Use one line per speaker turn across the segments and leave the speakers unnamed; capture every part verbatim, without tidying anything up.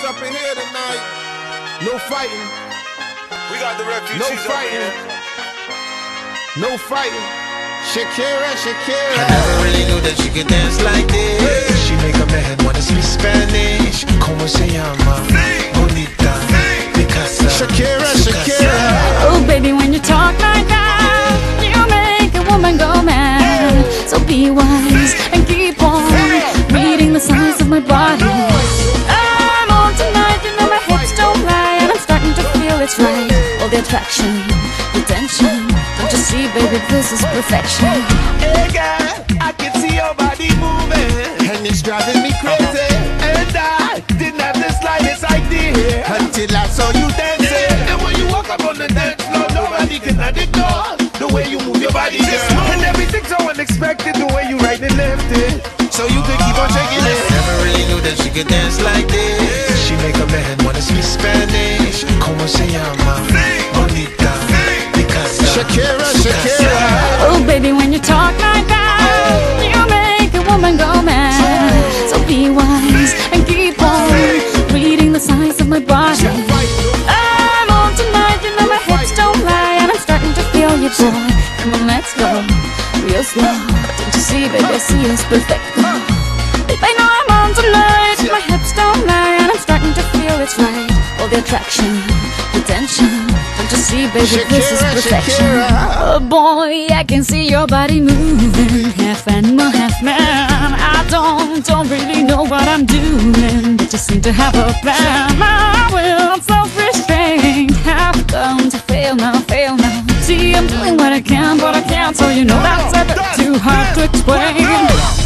up in here tonight. No fighting.
We got the refugees
No
up
fighting.
here.
No fighting. Shakira, Shakira.
I never really knew that she could dance like this. She make a man wanna speak Spanish. Como se llama? Bonita. Picasa.
Shakira, Shakira.
Oh baby, when you talk like that, you make a woman go mad. So be wise and keep on reading the signs of my body. I'm on tonight, you know my hips don't lie, and I'm starting to feel it's right. All the attraction, the tension. Don't you see, baby, this is perfection.
Hey girl, I can see your body moving,
And it's driving me crazy.
and I didn't have the slightest idea
Until I saw you dancing.
And when you walk up on the dance floor, nobody can ignore the way you move your body, girl. And everything's so unexpected, the way you right and left it,
So you could keep on shaking it.
Never really knew that she could dance like this. She make a man wanna speak Spanish. Como se llama? Bonita. Picasa.
Shakira, Shakira.
Oh baby, when you talk like that, you make a woman go mad. So be wise and keep on reading the signs of my body. I'm on tonight, you know my hips don't lie, and I'm starting to feel you, boy. Come on, let's go real slow. Don't you see, baby, I see it's perfect. Babe, I know I'm on tonight, my hips don't lie, and I'm starting to feel it's right. All the attraction, the tension. Don't you see, baby, this is
Shakira,
perfection.
Shakira.
Oh boy, I can see your body moving, half animal, half man. I don't, don't really know what I'm doing, but just seem to have a plan. My will, self-restraint, have come to fail now, fail now. See, I'm doing what I can, but I can't, so you know that's a bit too hard to explain.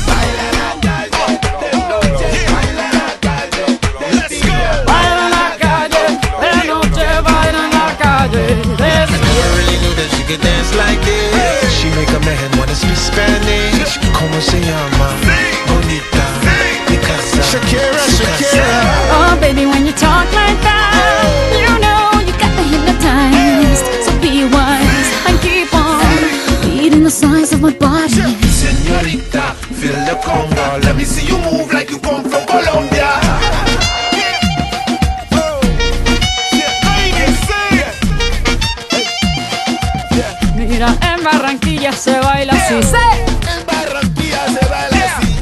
Baila en la calle, de noche baila en la calle.
Never really knew that she could dance like this. She make a man wanna speak Spanish. Como se llama? Bonita. Picasa.
Shakira, Shakira.
Oh baby, when you talk like that, you know you got me hypnotized. So be wise and keep on reading the signs of my body.
Señorita, feel the conga. Let me see you move like you come from Colombia.
Mira, en Barranquilla se baila así. ¡Sí!
En Barranquilla se baila así.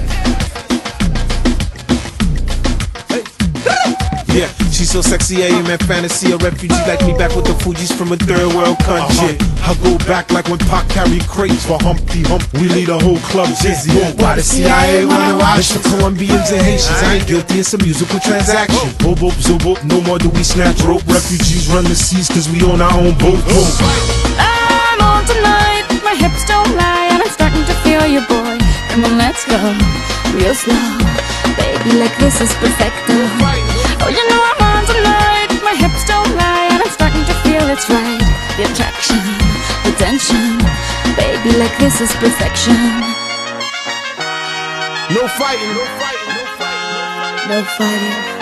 Yeah, she's so sexy, I am in fantasy. A refugee like me back with the Fugees from a third world country. I go back like when Pac carried crates for Humpty Hump. We lead a whole club dizzy. Why the C I A wanna watch the Colombians and Haitians? I ain't guilty, it's a musical transaction. Boop, boop, zoop, boop, no more do we snatch rope. Refugees run the seas cause we own our own boat.
I'm on tonight, my hips don't lie, and I'm starting to feel you, boy. Come on, let's go real slow. Baby, like this is perfecto. Oh, you know I'm on tonight, my hips don't lie, and I'm starting to feel it's right. The attraction, the tension. Baby, like this is perfection.
No fighting. No fighting. No fighting.
No fighting.